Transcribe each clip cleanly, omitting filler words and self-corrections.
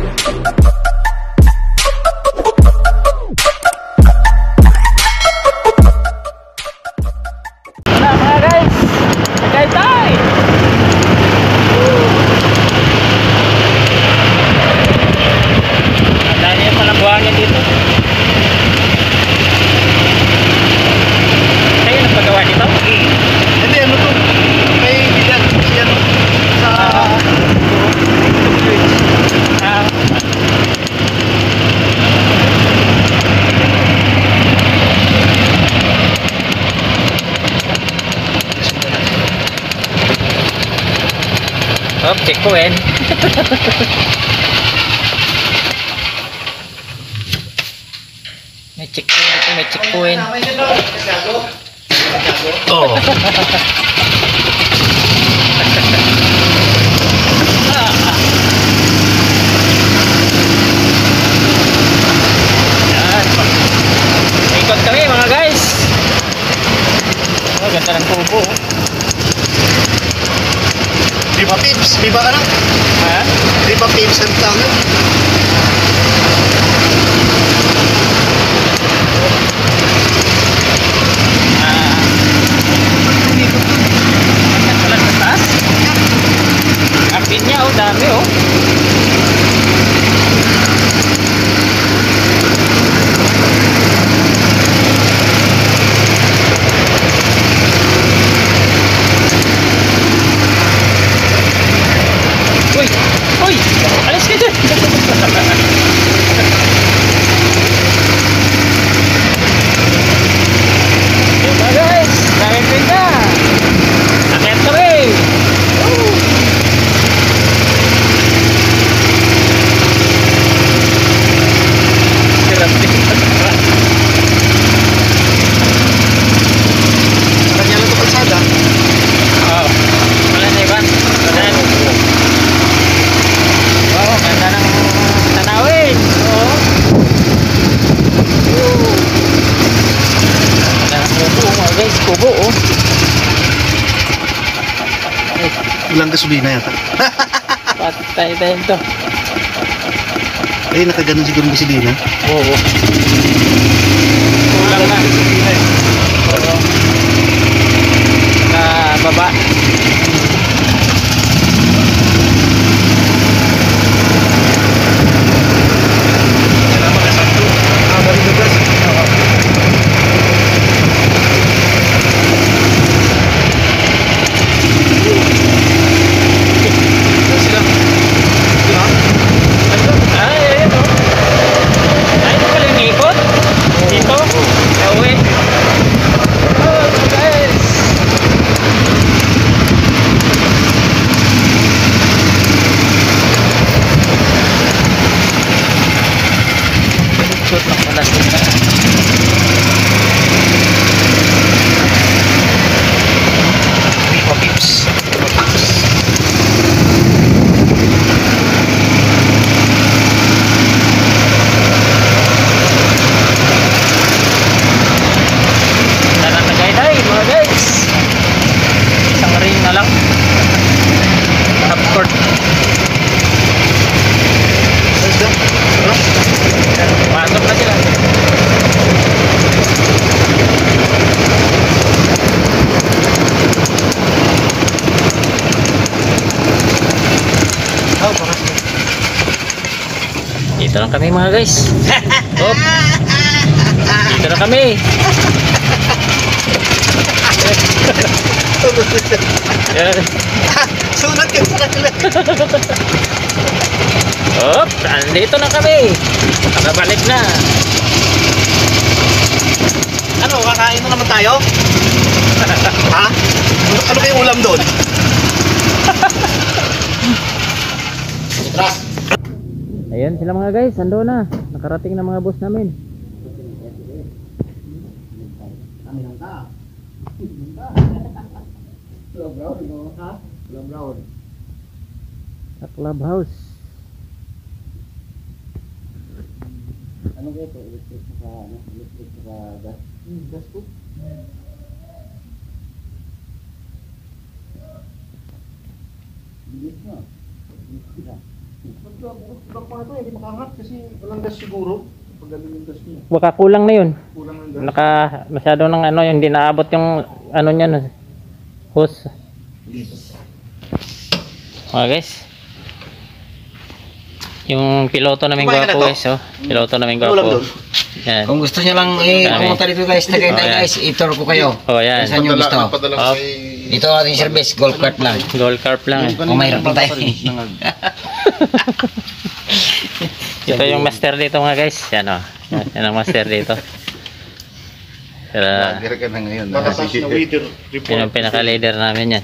Wala mga guys, Tagaytay. Ang dami yung palabuhangin dito. Kayo nagpagawa dito? Hindi, ano to? May bilan yan sa Oh, check ko eh. May checkpoint dito, may checkpoint. oh. Yan. Ikot kami mga guys. Oh, ganda ng tubo. Viva Pips, viva ka na? Ha? Viva Pips ang tawag. Wala sa taas. Ang pinya oh, dami oh. Uy! Uy! Alis ka dyan! Diba guys? Daming pinda! Akyat kami! Woo! Sarap din. Kanya lang ito kalsada. Oo. Wala na iba. Wala na. Wow, ganda ng tanawin. Oo. Woo! Ganda ng kubo mga guys. Kubo oh. Ay, Ilang gasolina yata. patay tayo to. Ay, nakaganon siguro ng gasolina. Oo. Kulang na. Oo. Na baba. Ay, ayun oh. Ay, ito pala yung ikot. Dito. Nauwi. Oh, guys. Shoot lang pala sila. Viva Pips. Viva Pips. Tara na Tagaytay mga guys. Isang ring na lang. Half court. Ganda. Pasok na sila. Oh, paras na. Dito lang kami mga guys. Hop. Dito na kami. Yan. Sunod ka sa kanila. Hop. Andito na kami. Nakabalik na. Ano, kakain na naman tayo? Ha? Ano kayong ulam doon? Ayan sila mga guys. Ando na. Nakarating na mga boss namin. Sa clubhouse. Ano kaya ito? Electric sa ano? Electric sa gas? Gas po? Bilis na. Bilis na. Bukas pa ito, hindi makaangat kasi walang gas siguro. Pag galing yung gas niya. Baka kulang na yun. Kulang ng gas. Naka masyado ng ano, yung hindi naabot yung ano niyan. Hose. Okay guys. Yung piloto namin Kumain ka na gwapo to? guys, oh. Piloto namin Ano lang gwapo. doon? Yan. Kung gusto niyo lang pumunta dito guys, tagay tayo guys, ituro ko kayo. Oh, yan. Saan nyo gusto? Padala Oh. ko kay... Dito ating service, golf cart lang. Gold carp lang eh. Kung mayroon pa tayo. Ito yung master dito mga guys. Yan oh. Yan ang master dito. Sila, Lagir ka na ngayon. Matatas na waiter report. yun ang pinaka-leader namin yan.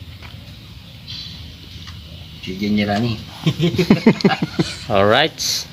Si Jenny Rani. Alright.